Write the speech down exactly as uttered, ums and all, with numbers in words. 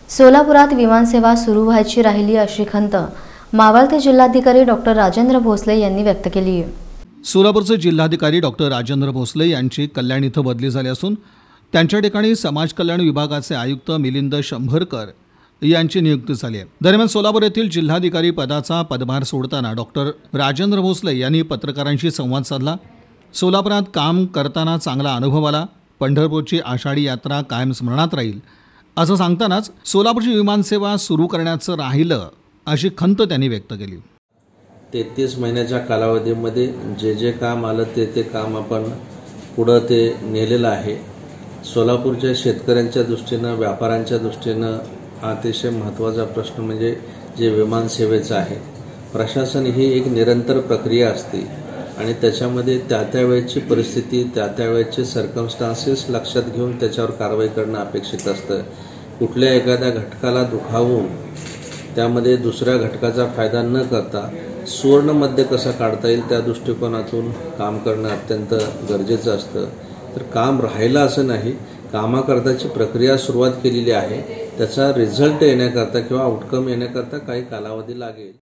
सोलापुरात विमानसेवा सुरू व्हायची राहिली अशी खंत मावळते जिल्हाधिकारी डॉक्टर राजेंद्र भोसले यांनी व्यक्त केली आहे। सोलापूरचे जिल्हाधिकारी डॉक्टर राजेंद्र भोसले यांची कल्याण इथं बदली झाली असून त्यांच्या ठिकाणी समाज कल्याण विभागाचे आयुक्त मिलिंद शंभरकर यांची नियुक्ती झाली आहे। दरम्यान सोलापूर येथील जिल्हाधिकारी पदाचा पदभार सोडताना डॉक्टर राजेंद्र भोसले यांनी पत्रकारांशी संवाद साधला। सोलापुरात काम करताना चांगला अनुभव आला, पंढरपूरची आषाढी यात्रा कायम स्मरणात राहील असं सांगतानाच सोलापूरची विमानसेवा सुरू करण्याचं राहिलं अशी खंत त्यांनी व्यक्त केली। तेहतीस महिन्याच्या कालावधीमध्ये जे जे काम आलं ते ते काम आपण पुढे ते नेलेलं आहे। सोलापूरच्या शेतकऱ्यांच्या दृष्टीने, व्यापाऱ्यांच्या दृष्टीने अतिशय महत्त्वाचा प्रश्न म्हणजे जे विमानसेवेचा आहे। प्रशासन ही एक निरंतर प्रक्रिया असते आणि त्याच्यामध्ये त्या त्या वेळची परिस्थिती, त्या त्या वेळचे सर्कमस्टान्सेस लक्षात घेऊन त्याच्यावर कारवाई करणं अपेक्षित असतं। कुठल्या एखाद्या घटकाला दुखावून त्यामध्ये दुसऱ्या घटकाचा फायदा न करता सुवर्ण मध्य कसा काढता येईल त्या दृष्टिकोनातून काम करणं अत्यंत गरजेचं असतं। तर काम राहिलं असं नाही, कामाकरताची प्रक्रिया सुरुवात केलेली आहे, त्याचा रिझल्ट येण्याकरता किंवा आउटकम येण्याकरता काही कालावधी लागेल।